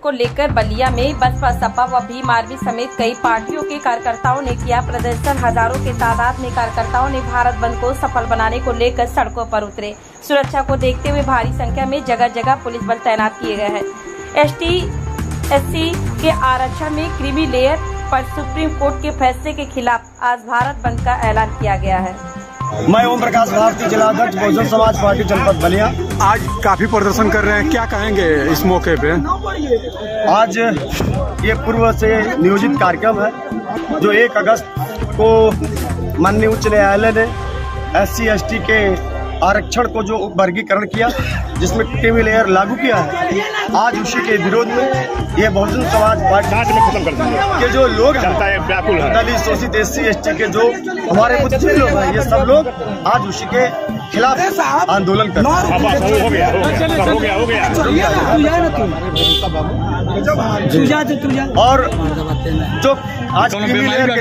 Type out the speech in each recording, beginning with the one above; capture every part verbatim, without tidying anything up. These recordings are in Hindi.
को लेकर बलिया में बसपा, सपा व भीम आर्मी समेत कई पार्टियों के कार्यकर्ताओं ने किया प्रदर्शन। हजारों की तादाद में कार्यकर्ताओं ने भारत बंद को सफल बनाने को लेकर सड़कों पर उतरे। सुरक्षा को देखते हुए भारी संख्या में जगह जगह पुलिस बल तैनात किए गए हैं। एसटी एससी के आरक्षण में क्रीमी लेयर पर सुप्रीम कोर्ट के फैसले के खिलाफ आज भारत बंद का ऐलान किया गया है। मैं ओम प्रकाश भारती, जिला अध्यक्ष बहुजन समाज पार्टी जनपद बलिया। आज काफी प्रदर्शन कर रहे हैं, क्या कहेंगे इस मौके पे? आज ये पूर्व से नियोजित कार्यक्रम है जो एक अगस्त को माननीय उच्च न्यायालय ने एस सी एस टी के आरक्षण को जो वर्गीकरण किया, जिसमें क्रीमी लेयर लागू किया है, आज उसी के विरोध में ये बहुजन समाज पार्टी में खत्म कर दिया कि जो लोग दलित शोषित एस सी एस टी के जो हमारे बुद्धिजीवी लोग हैं, ये सब लोग आज उसी के खिलाफ आंदोलन कर रहे हैं। और जो आज क्रीमी लेयर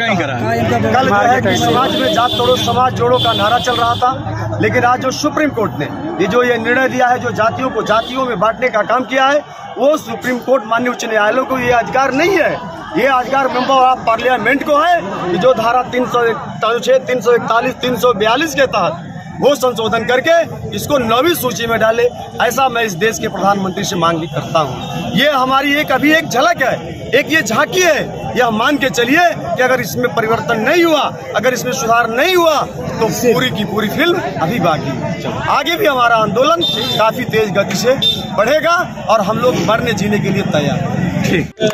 कल है कि समाज में जात तोड़ो समाज जोड़ो का नारा चल रहा था, लेकिन आज जो सुप्रीम कोर्ट ने ये जो ये निर्णय दिया है, जो जातियों को जातियों में बांटने का काम किया है, वो सुप्रीम कोर्ट माननीय उच्च न्यायालय को ये अधिकार नहीं है। ये अधिकार मेंबर ऑफ पार्लियामेंट को है कि जो धारा तीन सौ छह तीन सौ इकतालीस तीन सौ बयालीस के तहत वो संशोधन करके इसको नवीं सूची में डाले। ऐसा मैं इस देश के प्रधानमंत्री से मांग करता हूँ। ये हमारी एक अभी एक झलक है, एक ये झांकी है। यह मान के चलिए कि अगर इसमें परिवर्तन नहीं हुआ, अगर इसमें सुधार नहीं हुआ, तो पूरी की पूरी फिल्म अभी बाकी है। आगे भी हमारा आंदोलन काफी तेज गति से बढ़ेगा और हम लोग मरने जीने के लिए तैयार हैं। ठीक।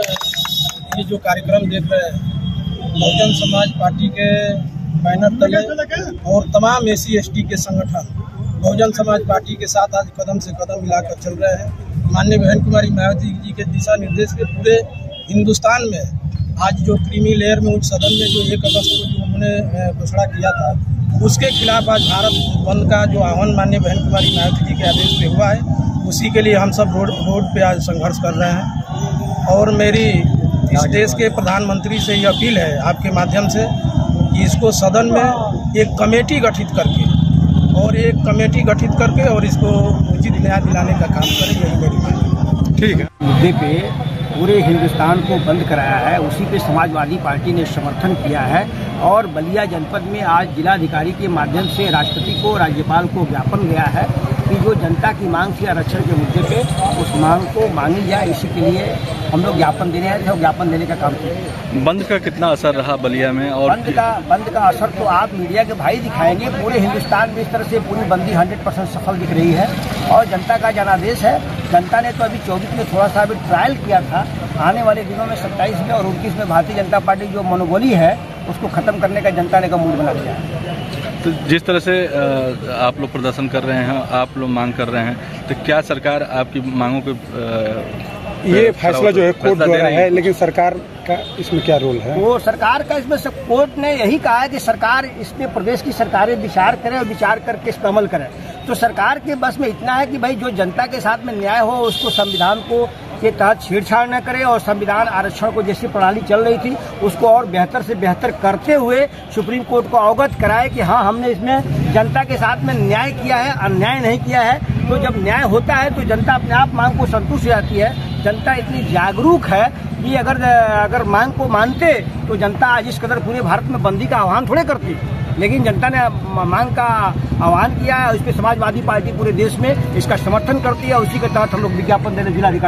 ये जो कार्यक्रम देख रहे हैं, बहुजन समाज पार्टी के बैनर तले और तमाम एस सी एस टी के संगठन बहुजन समाज पार्टी के साथ आज कदम से कदम मिलाकर चल रहे हैं। माननीय बहन कुमारी मायावती जी के दिशा निर्देश के पूरे हिंदुस्तान में आज जो क्रीमी लेयर में उच्च सदन में जो एक अगस्त को जो उन्होंने घोषणा किया था, उसके खिलाफ आज भारत बंद का जो आह्वान माननीय बहन कुमारी मायावती जी के आदेश पे हुआ है, उसी के लिए हम सब रोड रोड पे आज संघर्ष कर रहे हैं। और मेरी इस देश के प्रधानमंत्री से ये अपील है आपके माध्यम से कि इसको सदन में एक कमेटी गठित करके और एक कमेटी गठित करके और इसको उचित न्याय दिलाने का काम करें, यही मेरी मांग है। ठीक है। मुद्दे पे पूरे हिंदुस्तान को बंद कराया है, उसी पे समाजवादी पार्टी ने समर्थन किया है और बलिया जनपद में आज जिलाधिकारी के माध्यम से राष्ट्रपति को, राज्यपाल को ज्ञापन गया है कि जो जनता की मांग थी आरक्षण के मुद्दे पे, उस मांग को मांगी जाए। इसी के लिए हम लोग ज्ञापन देने आए थे और ज्ञापन देने का काम किया। बंद का कितना असर रहा बलिया में? और बंद का बंद का असर तो आप मीडिया के भाई दिखाएंगे। पूरे हिंदुस्तान में इस तरह से पूरी बंदी हंड्रेड परसेंट सफल दिख रही है और जनता का जनादेश है। जनता ने तो अभी चौबीस में थोड़ा सा अभी ट्रायल किया था, आने वाले दिनों में सत्ताईस में और उनतीस में भारतीय जनता पार्टी जो मनोबली है उसको खत्म करने का जनता ने का मूड बना दिया है। तो जिस तरह से आप लोग प्रदर्शन कर रहे हैं, आप लोग मांग कर रहे हैं, तो क्या सरकार आपकी मांगों को ये फैसला जो है कोर्ट द्वारा है, लेकिन सरकार का इसमें क्या रोल है? वो सरकार का इसमें सब कोर्ट ने यही कहा है कि सरकार इसमें प्रदेश की सरकारें विचार करें और विचार करके इस पर अमल करें। तो सरकार के बस में इतना है कि भाई जो जनता के साथ में न्याय हो उसको संविधान को के तहत छेड़छाड़ न करे और संविधान आरक्षण को जैसी प्रणाली चल रही थी उसको और बेहतर से बेहतर करते हुए सुप्रीम कोर्ट को अवगत कराए कि हाँ हमने इसमें जनता के साथ में न्याय किया है, अन्याय नहीं किया है। तो जब न्याय होता है तो जनता अपने आप मांग को संतुष्ट हो जाती है। जनता इतनी जागरूक है कि अगर अगर मांग को मानते तो जनता आज इस कदर पूरे भारत में बंदी का आह्वान थोड़े करती, लेकिन जनता ने मांग का आह्वान किया है। इस पर समाजवादी पार्टी पूरे देश में इसका समर्थन करती है। उसी के तहत हम लोग विज्ञापन देने जिलाधिकारी